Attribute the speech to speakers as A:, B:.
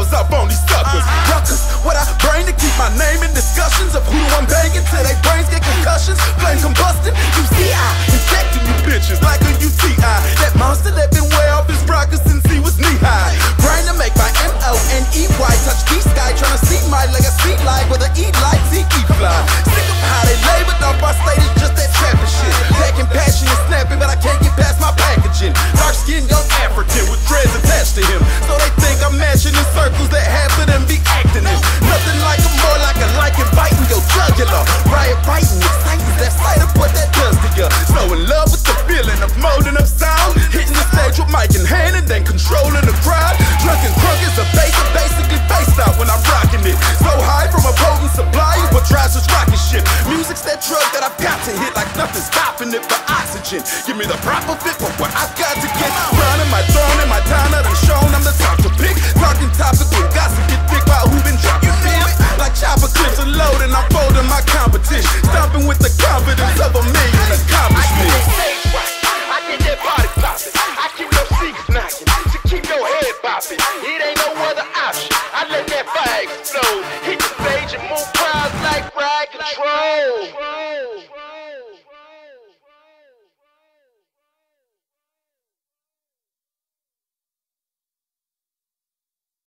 A: flowers up on these suckers. Ruckus, what I bring to keep my name in discussions of who I'm banging till they brains get concussions. Flame combusting, UCI, infecting you bitches like a UTI. That monster that been way off his rockers since he was knee-high. Brain to make my MONEY touch D-Sky, tryna see my legacy life with an E-like T-E-Fly. Sick of how they labored off our state, it's just that trapping shit. Packing passion and snapping, but I can't get past my packaging. Dark skinned young African with dreads attached to him, so they think I'm matching in circles that half of them be acting in. Nothing like a more like inviting your jugular. Riot writing, exciting, that sight of what that does to you. So in love with the feeling of molding up sound, hitting the stage with mic in hand and then controlling the crowd. Drunken crunk is a bass, basically faced out when I'm rocking it. So high from a potent supply is what drives us rocking shit. Music's that drug that I've got to hit like nothing's stopping it for oxygen. Give me the proper fit for what I've got to get. Running my throne and my time that I'm shown, I'm the top to pick. Talking topical, gossip get thick about who been dropping pins. Like chopper clips and loading, I'm folding my competition. Stomping with the confidence of a